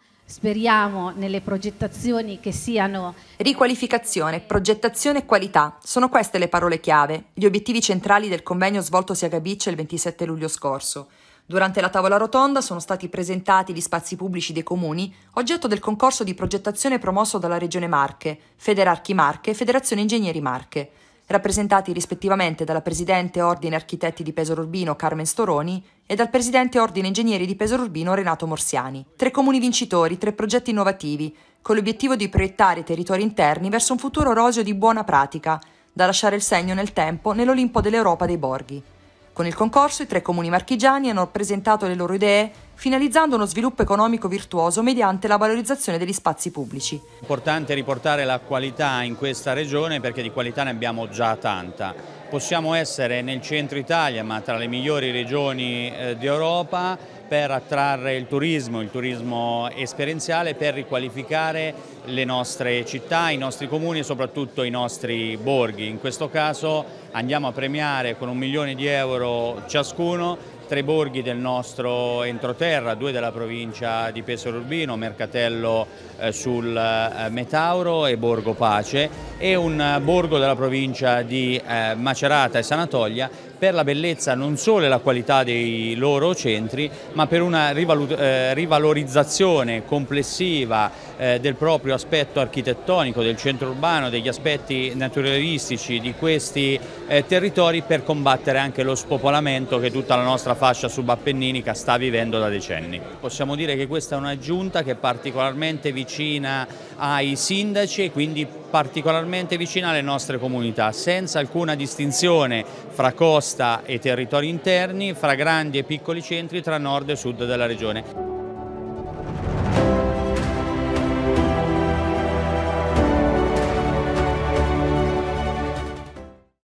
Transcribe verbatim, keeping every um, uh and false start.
speriamo nelle progettazioni che siano... Riqualificazione, progettazione e qualità. Sono queste le parole chiave, gli obiettivi centrali del convegno svoltosi a Gabicce il ventisette luglio scorso. Durante la tavola rotonda sono stati presentati gli spazi pubblici dei comuni, oggetto del concorso di progettazione promosso dalla Regione Marche, Federarchi Marche e Federazione Ingegneri Marche, rappresentati rispettivamente dalla Presidente Ordine Architetti di Pesaro Urbino Carmen Storoni e dal Presidente Ordine Ingegneri di Pesaro Urbino Renato Morsiani. Tre comuni vincitori, tre progetti innovativi, con l'obiettivo di proiettare i territori interni verso un futuro roseo di buona pratica, da lasciare il segno nel tempo nell'Olimpo dell'Europa dei borghi. Con il concorso i tre comuni marchigiani hanno presentato le loro idee, finalizzando uno sviluppo economico virtuoso mediante la valorizzazione degli spazi pubblici. È importante riportare la qualità in questa regione perché di qualità ne abbiamo già tanta. Possiamo essere nel centro Italia, ma tra le migliori regioni eh, d'Europa, per attrarre il turismo, il turismo esperienziale, per riqualificare le nostre città, i nostri comuni e soprattutto i nostri borghi. In questo caso andiamo a premiare con un milione di euro ciascuno tre borghi del nostro entroterra, due della provincia di Pesaro Urbino, Mercatello eh, sul eh, Metauro e Borgo Pace, e un borgo della provincia di eh, Macerata e Sanatolia, per la bellezza non solo e la qualità dei loro centri, ma per una eh, rivalorizzazione complessiva eh, del proprio aspetto architettonico, del centro urbano, degli aspetti naturalistici di questi eh, territori, per combattere anche lo spopolamento che tutta la nostra fascia subappenninica sta vivendo da decenni. Possiamo dire che questa è una giunta che è particolarmente vicina ai sindaci e quindi particolarmente vicina alle nostre comunità, senza alcuna distinzione fra costa e territori interni, fra grandi e piccoli centri, tra nord e sud della regione.